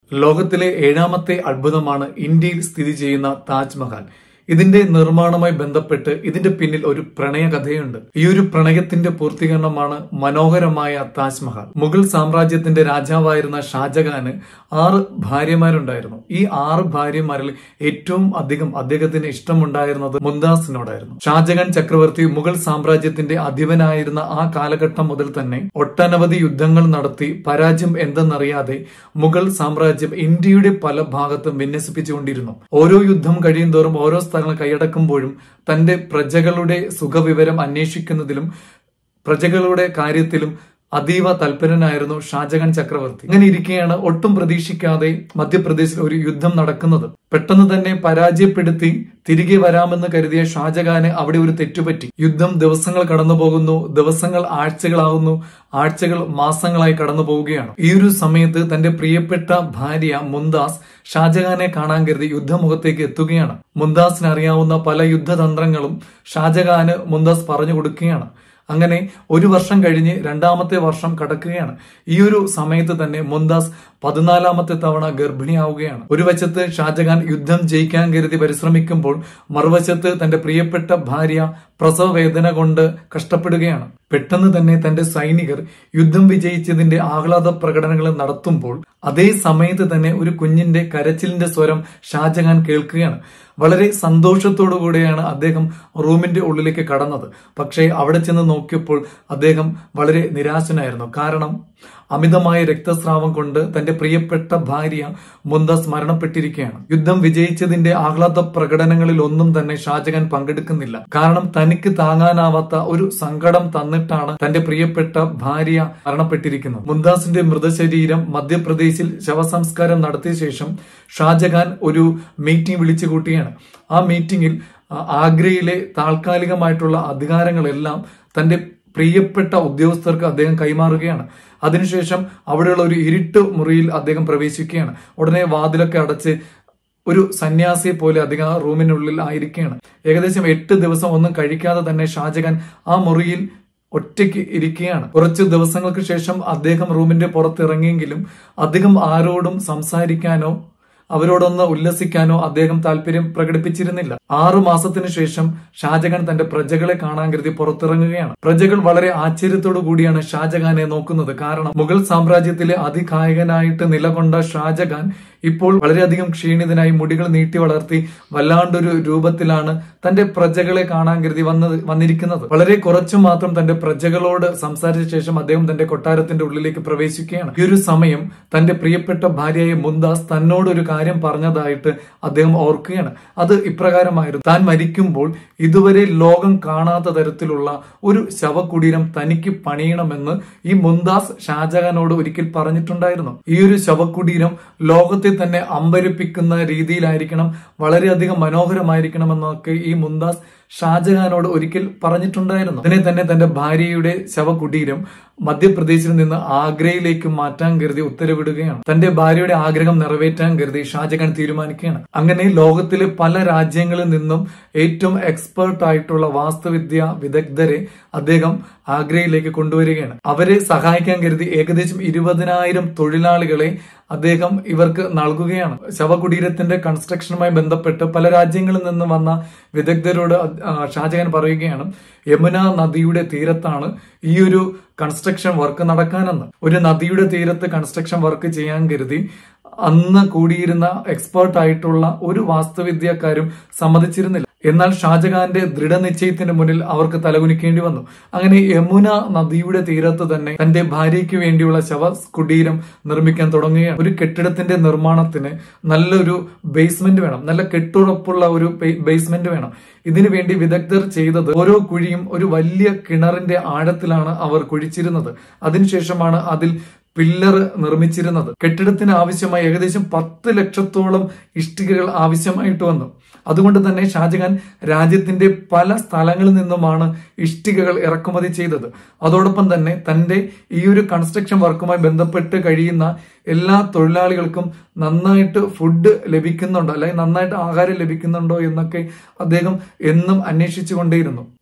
ലോകത്തിലെ 7ാമത്തെ അത്ഭുതമാണ് ഇന്ത്യയിൽ സ്ഥിതി ചെയ്യുന്ന താജ്മഹൽ. ഇതിന്റെ നിർമ്മാണവുമായി ബന്ധപ്പെട്ട് ഇതിന്റെ പിന്നിൽ ഒരു പ്രണയ കഥയുണ്ട്. ഈ ഒരു പ്രണയത്തിന്റെ പൂർത്തീകരണമാണ് മനോഹരമായ താജ്മഹൽ. മുഗൾ സാമ്രാജ്യത്തിന്റെ രാജാവായിരുന്ന ഷാജഹാന് 6 ഭാര്യമാരുണ്ടായിരുന്നു. ഈ 6 ഭാര്യമാരിൽ ഏറ്റവും അധികം അദ്ദേഹത്തിന് ഇഷ്ടമുണ്ടായിരുന്നത് മുംതാസിനോടായിരുന്നു. ഷാജഹാൻ ചക്രവർത്തി മുഗൾ സാമ്രാജ്യത്തിന്റെ അധിപനായിരുന്ന ആ കാലഘട്ടം മുതൽ തന്നെ ഒട്ടനവധി യുദ്ധങ്ങൾ നടത്തി പരാജയം എന്തെന്നറിയാതെ മുഗൾ സാമ്രാജ്യം ഇന്ത്യയുടെ പല ഭാഗത്തും വിന്യസിപ്പിച്ചുകൊണ്ടിരുന്നു. ഓരോ യുദ്ധം കഴിയുന്തോറും ഓരോ സ്ഥലങ്ങൾ കൈയടക്കുമ്പോഴും തന്റെ പ്രജകളുടെ സുഖവിവരം അന്വേഷിക്കുന്നതിലും പ്രജകളുടെ കാര്യത്തിലും അതീവ തൽപരനായിരുന്നു ഷാജഹാൻ ചക്രവർത്തി. ഇങ്ങനെ ഇരിക്കെയാണ് ഒട്ടും പ്രതീക്ഷിക്കാതെ മധ്യപ്രദേശിൽ ഒരു യുദ്ധം നടക്കുന്നത്. പെട്ടെന്ന് തന്നെ പരാജയപ്പെടുത്തി തിരികെ വരാമെന്ന് കരുതിയ ഷാജഹാന് അവിടെ ഒരു തെറ്റുപറ്റി. യുദ്ധം ദിവസങ്ങൾ കടന്നു പോകുന്നു, ദിവസങ്ങൾ ആഴ്ചകളാകുന്നു, ആഴ്ചകൾ മാസങ്ങളായി കടന്നു പോവുകയാണ്. ഈ ഒരു സമയത്ത് തന്റെ പ്രിയപ്പെട്ട ഭാര്യ മുംതാസ് ഷാജഹാനെ കാണാൻ കരുതി യുദ്ധമുഖത്തേക്ക് എത്തുകയാണ്. മുംതാസിന് അറിയാവുന്ന പല യുദ്ധതന്ത്രങ്ങളും ഷാജഹാന് മുംതാസ് പറഞ്ഞു കൊടുക്കുകയാണ്. അങ്ങനെ 1 വർഷം കഴിഞ്ഞ് 2ാമത്തെ വർഷം കടക്കുകയാണ്. ഈ ഒരു സമയത്ത് തന്നെ മുംതാസ് 14ാമത്തെ തവണ ഗർഭിണിയാവുകയാണ്. ഒരു വശത്ത് ഷാജഹാൻ യുദ്ധം ജയിക്കാൻ കരുതി പരിശ്രമിക്കുമ്പോൾ മറുവശത്ത് തന്റെ പ്രിയപ്പെട്ട ഭാര്യ പ്രസവ വേദന കൊണ്ട് കഷ്ടപ്പെടുകയാണ്. പെട്ടെന്ന് തന്നെ തന്റെ സൈനികർ യുദ്ധം വിജയിച്ചതിന്റെ ആഹ്ലാദ പ്രകടനങ്ങൾ നടത്തുമ്പോൾ അതേ സമയത്ത് തന്നെ ഒരു കുഞ്ഞിന്റെ കരച്ചിലിന്റെ സ്വരം ഷാജഹാൻ കേൾക്കുകയാണ്. വളരെ സന്തോഷത്തോടു കൂടെയാണ് അദ്ദേഹം റൂമിന്റെ ഉള്ളിലേക്ക് കടന്നത്. പക്ഷേ അവിടെ ചെന്ന് നോക്കിയപ്പോൾ അദ്ദേഹം വളരെ നിരാശനായിരുന്നു. കാരണം അമിതമായ രക്തസ്രാവം കൊണ്ട് തന്റെ പ്രിയപ്പെട്ട ഭാര്യ മുംതാസ് മരണപ്പെട്ടിരിക്കുകയാണ്. യുദ്ധം വിജയിച്ചതിന്റെ ആഹ്ലാദ പ്രകടനങ്ങളിൽ ഒന്നും തന്നെ ഷാജഹാൻ പങ്കെടുക്കുന്നില്ല. കാരണം തനിക്ക് താങ്ങാനാവാത്ത ഒരു സങ്കടം തന്നിട്ടാണ് തന്റെ പ്രിയപ്പെട്ട ഭാര്യ മരണപ്പെട്ടിരിക്കുന്നത്. മുംതാസിന്റെ മൃതശരീരം മധ്യപ്രദേശിൽ ശവസംസ്കാരം നടത്തിയ ശേഷം ഷാജഹാൻ ഒരു മീറ്റിംഗ് വിളിച്ചു കൂട്ടിയാണ്. ആ മീറ്റിംഗിൽ ആഗ്രയിലെ താൽക്കാലികമായിട്ടുള്ള അധികാരങ്ങളെല്ലാം തന്റെ പ്രിയപ്പെട്ട ഉദ്യോഗസ്ഥർക്ക് അദ്ദേഹം കൈമാറുകയാണ്. അതിനുശേഷം അവിടെയുള്ള ഒരു ഇരുട്ട് മുറിയിൽ അദ്ദേഹം പ്രവേശിക്കുകയാണ്. ഉടനെ വാതിലൊക്കെ അടച്ച് ഒരു സന്യാസിയെ പോലെ അദ്ദേഹം ആ റൂമിനുള്ളിൽ ആയിരിക്കുകയാണ്. ഏകദേശം 8 ദിവസം ഒന്നും കഴിക്കാതെ തന്നെ ഷാജഹാൻ ആ മുറിയിൽ ഒറ്റയ്ക്ക് ഇരിക്കുകയാണ്. കുറച്ച് ദിവസങ്ങൾക്ക് ശേഷം അദ്ദേഹം റൂമിന്റെ പുറത്തിറങ്ങിയെങ്കിലും അധികം ആരോടും സംസാരിക്കാനോ അവരോടൊന്ന് ഉല്ലസിക്കാനോ അദ്ദേഹം താല്പര്യം പ്രകടിപ്പിച്ചിരുന്നില്ല. 6 മാസത്തിന് ശേഷം ഷാജഹാൻ തന്റെ പ്രജകളെ കാണാൻ കരുതി പുറത്തിറങ്ങുകയാണ്. പ്രജകൾ വളരെ ആശ്ചര്യത്തോടു കൂടിയാണ് ഷാജഹാനെ നോക്കുന്നത്. കാരണം മുഗൾ സാമ്രാജ്യത്തിലെ അതികായകനായിട്ട് നിലകൊണ്ട ഷാജഹാൻ ഇപ്പോൾ വളരെയധികം ക്ഷീണിതനായി മുടികൾ നീട്ടി വളർത്തി വല്ലാണ്ടൊരു രൂപത്തിലാണ് തന്റെ പ്രജകളെ കാണാൻ കരുതി വന്നിരിക്കുന്നത്. വളരെ കുറച്ചു മാത്രം തന്റെ പ്രജകളോട് സംസാരിച്ച ശേഷം അദ്ദേഹം തന്റെ കൊട്ടാരത്തിന്റെ ഉള്ളിലേക്ക് പ്രവേശിക്കുകയാണ്. ഈ ഒരു സമയം തന്റെ പ്രിയപ്പെട്ട ഭാര്യയായ മുംതാസ് തന്നോട് ഒരു കാര്യം പറഞ്ഞതായിട്ട് അദ്ദേഹം ഓർക്കുകയാണ്. അത് ഇപ്രകാരമായിരുന്നു: താൻ മരിക്കുമ്പോൾ ഇതുവരെ ലോകം കാണാത്ത തരത്തിലുള്ള ഒരു ശവകുടീരം തനിക്ക് പണിയണമെന്ന് ഈ മുംതാസ് ഷാജഹാനോട് ഒരിക്കൽ പറഞ്ഞിട്ടുണ്ടായിരുന്നു. ഈ ഒരു ശവകുടീരം ലോകത്തെ തന്നെ അമ്പരിപ്പിക്കുന്ന രീതിയിലായിരിക്കണം, വളരെയധികം മനോഹരമായിരിക്കണമെന്നൊക്കെ ഈ മുംതാസ് ഷാജഹാനോട് ഒരിക്കൽ പറഞ്ഞിട്ടുണ്ടായിരുന്നു. അതിനെ തന്നെ തന്റെ ഭാര്യയുടെ ശവകുടീരം മധ്യപ്രദേശിൽ നിന്ന് ആഗ്രയിലേക്ക് മാറ്റാൻ കരുതി ഉത്തരവിടുകയാണ്. തന്റെ ഭാര്യയുടെ ആഗ്രഹം നിറവേറ്റാൻ കരുതി ഷാജഹാൻ തീരുമാനിക്കുകയാണ്. അങ്ങനെ ലോകത്തിലെ പല രാജ്യങ്ങളിൽ നിന്നും ഏറ്റവും എക്സ്പേർട്ട് ആയിട്ടുള്ള വാസ്തുവിദ്യ വിദഗ്ധരെ അദ്ദേഹം ആഗ്രയിലേക്ക് കൊണ്ടുവരികയാണ്. അവരെ സഹായിക്കാൻ കരുതി ഏകദേശം 20,000 തൊഴിലാളികളെ അദ്ദേഹം ഇവർക്ക് നൽകുകയാണ്. ശവകുടീരത്തിന്റെ കൺസ്ട്രക്ഷനുമായി ബന്ധപ്പെട്ട് പല രാജ്യങ്ങളിൽ നിന്ന് വന്ന വിദഗ്ധരോട് ഷാജഹാൻ പറയുകയാണ്, യമുന നദിയുടെ തീരത്താണ് ഈ ഒരു കൺസ്ട്രക്ഷൻ വർക്ക് നടക്കാനെന്ന്. ഒരു നദിയുടെ തീരത്ത് കൺസ്ട്രക്ഷൻ വർക്ക് ചെയ്യാൻ കരുതി അന്ന് കൂടിയിരുന്ന എക്സ്പേർട്ട് ആയിട്ടുള്ള ഒരു വാസ്തുവിദ്യക്കാരും സമ്മതിച്ചിരുന്നില്ല. എന്നാൽ ഷാജഹാന്റെ ദൃഢനിശ്ചയത്തിന് മുന്നിൽ അവർക്ക് തലകുനിക്കേണ്ടി വന്നു. അങ്ങനെ യമുന നദിയുടെ തീരത്ത് തന്നെ തന്റെ ഭാര്യയ്ക്ക് വേണ്ടിയുള്ള ശവകുടീരം നിർമ്മിക്കാൻ തുടങ്ങുകയാണ്. ഒരു കെട്ടിടത്തിന്റെ നിർമ്മാണത്തിന് നല്ലൊരു ബേസ്മെന്റ് വേണം, നല്ല കെട്ടുറപ്പുള്ള ഒരു ബേസ്മെന്റ് വേണം. ഇതിനു വേണ്ടി വിദഗ്ധർ ചെയ്തത് ഓരോ കുഴിയും ഒരു വലിയ കിണറിന്റെ ആഴത്തിലാണ് അവർ കുഴിച്ചിരുന്നത്. അതിനുശേഷമാണ് അതിൽ പില്ലർ നിർമ്മിച്ചിരുന്നത്. കെട്ടിടത്തിന് ആവശ്യമായി ഏകദേശം 10 ലക്ഷത്തോളം ഇഷ്ടികകൾ ആവശ്യമായിട്ട് വന്നു. അതുകൊണ്ട് തന്നെ ഷാജഹാൻ രാജ്യത്തിന്റെ പല സ്ഥലങ്ങളിൽ നിന്നുമാണ് ഇഷ്ടികകൾ ഇറക്കുമതി ചെയ്തത്. അതോടൊപ്പം തന്നെ തന്റെ ഈ ഒരു കൺസ്ട്രക്ഷൻ വർക്കുമായി ബന്ധപ്പെട്ട് കഴിയുന്ന എല്ലാ തൊഴിലാളികൾക്കും നന്നായിട്ട് ഫുഡ് ലഭിക്കുന്നുണ്ടോ, അല്ലെങ്കിൽ നന്നായിട്ട് ആഹാരം ലഭിക്കുന്നുണ്ടോ എന്നൊക്കെ അദ്ദേഹം എന്നും അന്വേഷിച്ചു കൊണ്ടേയിരുന്നു.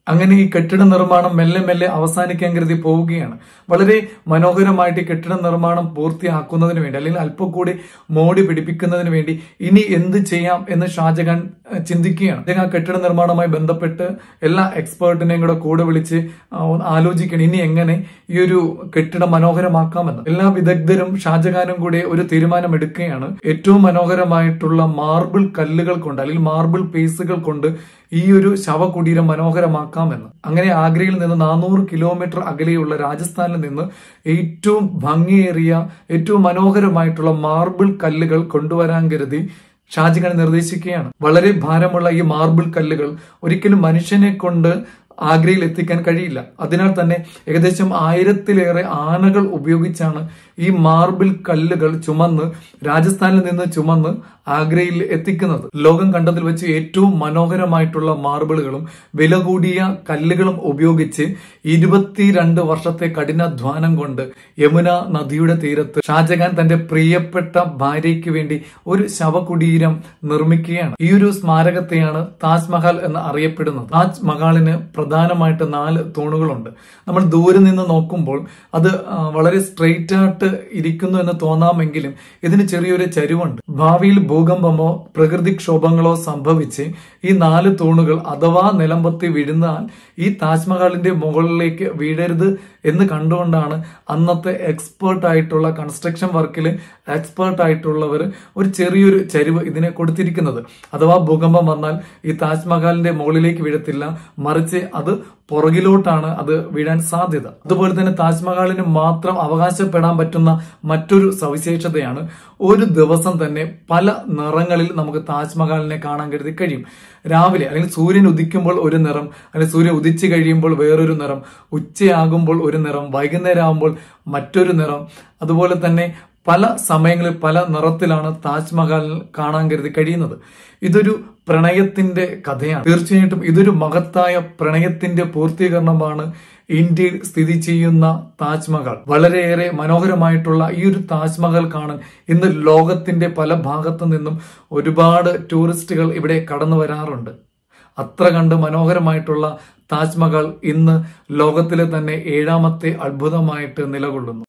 അങ്ങനെ ഈ കെട്ടിട നിർമ്മാണം മെല്ലെ മെല്ലെ അവസാനിക്കാൻ കരുതി പോവുകയാണ്. വളരെ മനോഹരമായിട്ട് ഈ കെട്ടിട നിർമ്മാണം പൂർത്തിയാക്കുന്നതിന് വേണ്ടി, അല്ലെങ്കിൽ അല്പം കൂടി മോടി പിടിപ്പിക്കുന്നതിന് വേണ്ടി ഇനി എന്ത് ചെയ്യാം എന്ന് ഷാജഹാൻ ചിന്തിക്കുകയാണ്. അദ്ദേഹം ആ കെട്ടിട നിർമ്മാണവുമായി ബന്ധപ്പെട്ട് എല്ലാ എക്സ്പേർട്ടിനെയും കൂടെ വിളിച്ച് ആലോചിക്കണം ഇനി എങ്ങനെ ഈ ഒരു കെട്ടിടം മനോഹരമാക്കാമെന്ന്. എല്ലാ വിദഗ്ധരും ഷാജഹാനും കൂടി ഒരു തീരുമാനം എടുക്കുകയാണ്. ഏറ്റവും മനോഹരമായിട്ടുള്ള മാർബിൾ കല്ലുകൾ കൊണ്ട്, അല്ലെങ്കിൽ മാർബിൾ പീസുകൾ കൊണ്ട് ഈ ഒരു ശവകുടീരം മനോഹരമാക്കാമെന്ന്. അങ്ങനെ ആഗ്രയിൽ നിന്ന് 400 കിലോമീറ്റർ അകലെയുള്ള രാജസ്ഥാനിൽ നിന്ന് ഏറ്റവും ഭംഗിയേറിയ, ഏറ്റവും മനോഹരമായിട്ടുള്ള മാർബിൾ കല്ലുകൾ കൊണ്ടുവരാൻ കരുതി ഷാജഹാൻ നിർദ്ദേശിക്കുകയാണ്. വളരെ ഭാരമുള്ള ഈ മാർബിൾ കല്ലുകൾ ഒരിക്കലും മനുഷ്യനെ കൊണ്ട് ആഗ്രയിൽ എത്തിക്കാൻ കഴിയില്ല. അതിനാൽ തന്നെ ഏകദേശം 1000-ലേറെ ആനകൾ ഉപയോഗിച്ചാണ് ഈ മാർബിൾ കല്ലുകൾ ചുമന്ന്, രാജസ്ഥാനിൽ നിന്ന് ചുമന്ന് ആഗ്രയിൽ എത്തിക്കുന്നത്. ലോകം കണ്ടതിൽ വെച്ച് ഏറ്റവും മനോഹരമായിട്ടുള്ള മാർബിളുകളും വില കൂടിയ കല്ലുകളും ഉപയോഗിച്ച് 22 വർഷത്തെ കഠിനാധ്വാനം കൊണ്ട് യമുന നദിയുടെ തീരത്ത് ഷാജഹാൻ തന്റെ പ്രിയപ്പെട്ട ഭാര്യയ്ക്ക് വേണ്ടി ഒരു ശവകുടീരം നിർമ്മിക്കുകയാണ്. ഈ ഒരു സ്മാരകത്തെയാണ് താജ്മഹൽ എന്ന് അറിയപ്പെടുന്നത്. താജ്മഹലിന് പ്രധാനമായിട്ട് 4 തൂണുകളുണ്ട്. നമ്മൾ ദൂരെ നിന്ന് നോക്കുമ്പോൾ അത് വളരെ സ്ട്രെയിറ്റ് ആയിട്ട് ഇരിക്കുന്നു എന്ന് തോന്നാമെങ്കിലും ഇതിന് ചെറിയൊരു ചരിവുണ്ട്. ഭാവിയിൽ ഭൂകമ്പമോ പ്രകൃതിക്ഷോഭങ്ങളോ സംഭവിച്ച് ഈ 4 തൂണുകൾ അഥവാ നിലംപൊത്തി വീഴുന്നാൽ ഈ താജ്മഹലിന്റെ മുകളിലേക്ക് വീഴരുത് എന്ന് കണ്ടുകൊണ്ടാണ് അന്നത്തെ എക്സ്പേർട്ട് ആയിട്ടുള്ള കൺസ്ട്രക്ഷൻ വർക്കിൽ എക്സ്പേർട്ട് ആയിട്ടുള്ളവർ ഒരു ചെറിയൊരു ചരിവ് ഇതിനെ കൊടുത്തിരിക്കുന്നത്. അഥവാ ഭൂകമ്പം വന്നാൽ ഈ താജ്മഹലിന്റെ മുകളിലേക്ക് വീഴത്തില്ല, മറിച്ച് അത് പുറകിലോട്ടാണ് അത് വീഴാൻ സാധ്യത. അതുപോലെ തന്നെ താജ്മഹലിന് മാത്രം അവകാശപ്പെടാൻ പറ്റുന്ന മറ്റൊരു സവിശേഷതയാണ് ഒരു ദിവസം തന്നെ പല നിറങ്ങളിൽ നമുക്ക് താജ്മഹലിനെ കാണാൻ കരുതി കഴിയും. രാവിലെ അല്ലെങ്കിൽ സൂര്യൻ ഉദിക്കുമ്പോൾ ഒരു നിറം, അല്ലെങ്കിൽ സൂര്യൻ ഉദിച്ചു കഴിയുമ്പോൾ വേറൊരു നിറം, ഉച്ചയാകുമ്പോൾ ഒരു നിറം, വൈകുന്നേരം ആകുമ്പോൾ മറ്റൊരു നിറം. അതുപോലെ തന്നെ പല സമയങ്ങളിൽ പല നിറത്തിലാണ് താജ്മഹൽ കാണാൻ കരുതി കഴിയുന്നത്. ഇതൊരു പ്രണയത്തിന്റെ കഥയാണ്. തീർച്ചയായിട്ടും ഇതൊരു മഹത്തായ പ്രണയത്തിന്റെ പൂർത്തീകരണമാണ് ഇന്ത്യയിൽ സ്ഥിതി ചെയ്യുന്ന താജ്മഹൽ. വളരെയേറെ മനോഹരമായിട്ടുള്ള ഈ ഒരു താജ്മഹൽ കാണാൻ ഇന്ന് ലോകത്തിന്റെ പല ഭാഗത്തു നിന്നും ഒരുപാട് ടൂറിസ്റ്റുകൾ ഇവിടെ കടന്നു വരാറുണ്ട്. അത്ര കണ്ട് മനോഹരമായിട്ടുള്ള താജ്മഹൽ ഇന്ന് ലോകത്തിലെ തന്നെ 7ാമത്തെ അത്ഭുതമായിട്ട് നിലകൊള്ളുന്നു.